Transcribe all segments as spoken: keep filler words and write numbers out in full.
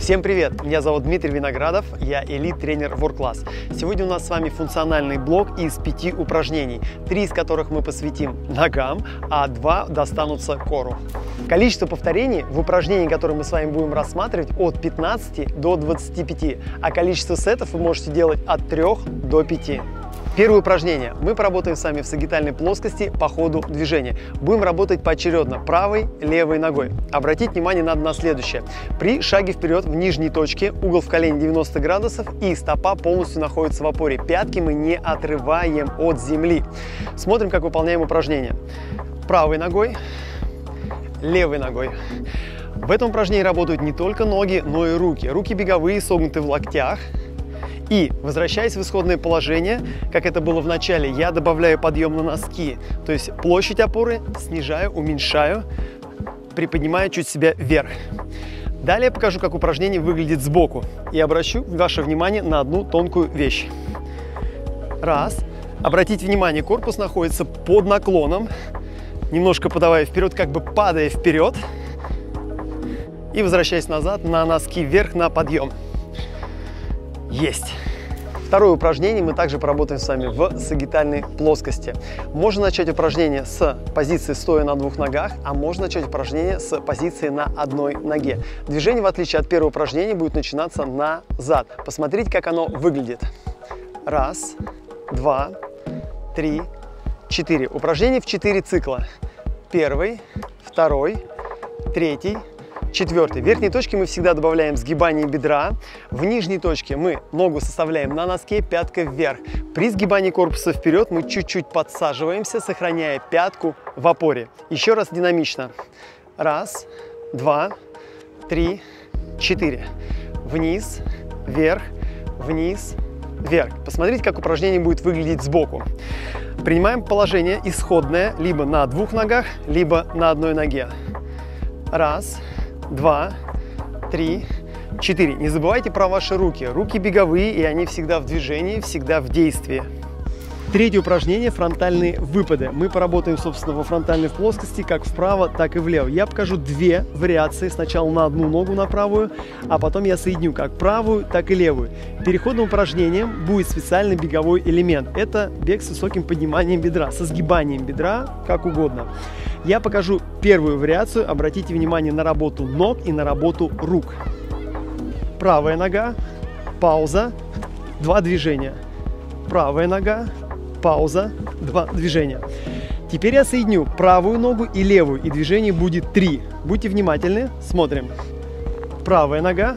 Всем привет! Меня зовут Дмитрий Виноградов, я элит-тренер WorkClass. Сегодня у нас с вами функциональный блок из пяти упражнений, три из которых мы посвятим ногам, а два достанутся кору. Количество повторений в упражнении, которое мы с вами будем рассматривать, от пятнадцати до двадцати пяти, а количество сетов вы можете делать от трёх до пяти. Первое упражнение. Мы поработаем с вами в сагитальной плоскости по ходу движения. Будем работать поочередно правой, левой ногой. Обратить внимание надо на следующее. При шаге вперед в нижней точке угол в колене девяносто градусов и стопа полностью находится в опоре. Пятки мы не отрываем от земли. Смотрим, как выполняем упражнение. Правой ногой, левой ногой. В этом упражнении работают не только ноги, но и руки. Руки беговые, согнуты в локтях. И, возвращаясь в исходное положение, как это было в начале, я добавляю подъем на носки. То есть площадь опоры снижаю, уменьшаю, приподнимаю чуть себя вверх. Далее я покажу, как упражнение выглядит сбоку. И обращу ваше внимание на одну тонкую вещь. Раз. Обратите внимание, корпус находится под наклоном. Немножко подавая вперед, как бы падая вперед. И возвращаясь назад на носки вверх на подъем. Есть! Второе упражнение мы также поработаем с вами в сагитальной плоскости. Можно начать упражнение с позиции стоя на двух ногах, а можно начать упражнение с позиции на одной ноге. Движение, в отличие от первого упражнения, будет начинаться назад. Посмотрите, как оно выглядит. Раз, два, три, четыре. Упражнение в четыре цикла. Первый, второй, третий, четвертый. В верхней точке мы всегда добавляем сгибание бедра. В нижней точке мы ногу составляем на носке, пятка вверх. При сгибании корпуса вперед мы чуть-чуть подсаживаемся, сохраняя пятку в опоре. Еще раз динамично. Раз, два, три, четыре. Вниз, вверх, вниз, вверх. Посмотрите, как упражнение будет выглядеть сбоку. Принимаем положение исходное либо на двух ногах, либо на одной ноге. Раз, два, три, четыре. Не забывайте про ваши руки. Руки беговые, и они всегда в движении, всегда в действии. Третье упражнение – фронтальные выпады. Мы поработаем, собственно, во фронтальной плоскости как вправо, так и влево. Я покажу две вариации. Сначала на одну ногу, на правую, а потом я соединю как правую, так и левую. Переходным упражнением будет специальный беговой элемент. Это бег с высоким подниманием бедра, со сгибанием бедра, как угодно. Я покажу первую вариацию. Обратите внимание на работу ног и на работу рук. Правая нога, пауза, два движения. Правая нога, пауза, два движения. Теперь я соединю правую ногу и левую, и движение будет три. Будьте внимательны, смотрим. Правая нога,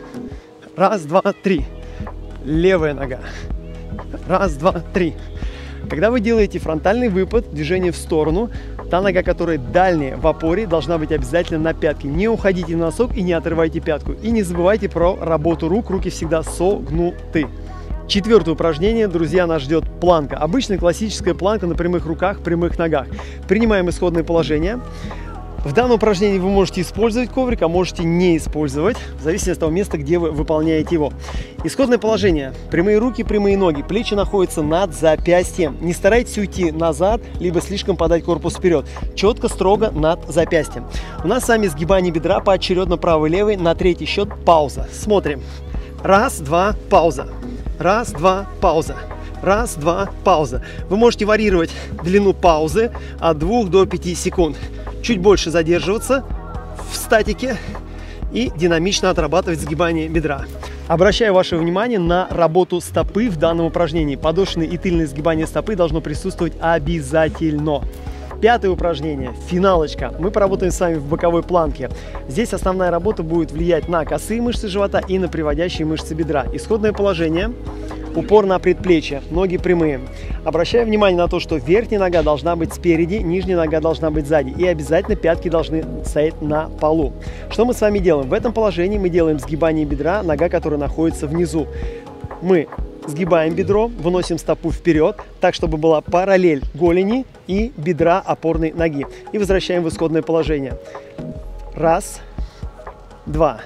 раз, два, три. Левая нога, раз, два, три. Когда вы делаете фронтальный выпад, движение в сторону, та нога, которая дальняя в опоре, должна быть обязательно на пятке. Не уходите на носок и не отрывайте пятку. И не забывайте про работу рук, руки всегда согнуты. Четвертое упражнение, друзья, нас ждет планка. Обычная классическая планка на прямых руках, прямых ногах. Принимаем исходное положение. В данном упражнении вы можете использовать коврик, а можете не использовать, в зависимости от того места, где вы выполняете его. Исходное положение. Прямые руки, прямые ноги. Плечи находятся над запястьем. Не старайтесь уйти назад, либо слишком подать корпус вперед. Четко, строго над запястьем. У нас с вами сгибание бедра поочередно правый-левый. На третий счет пауза. Смотрим. Раз, два, пауза. Раз, два, пауза. Раз, два, пауза. Вы можете варьировать длину паузы от двух до пяти секунд. Чуть больше задерживаться в статике и динамично отрабатывать сгибание бедра. Обращаю ваше внимание на работу стопы в данном упражнении. Подошвенное и тыльное сгибание стопы должно присутствовать обязательно. Пятое упражнение – финалочка. Мы поработаем с вами в боковой планке. Здесь основная работа будет влиять на косые мышцы живота и на приводящие мышцы бедра. Исходное положение – упор на предплечье, ноги прямые. Обращаю внимание на то, что верхняя нога должна быть спереди, нижняя нога должна быть сзади. И обязательно пятки должны стоять на полу. Что мы с вами делаем? В этом положении мы делаем сгибание бедра, нога, которая находится внизу. Мы сгибаем бедро, выносим стопу вперед, так, чтобы была параллель голени и бедра опорной ноги. И возвращаем в исходное положение. Раз, два,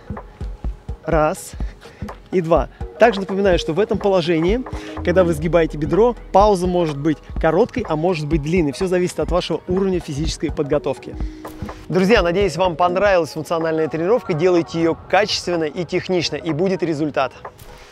раз и два. Также напоминаю, что в этом положении, когда вы сгибаете бедро, пауза может быть короткой, а может быть длинной. Все зависит от вашего уровня физической подготовки. Друзья, надеюсь, вам понравилась функциональная тренировка. Делайте ее качественно и технично, и будет результат.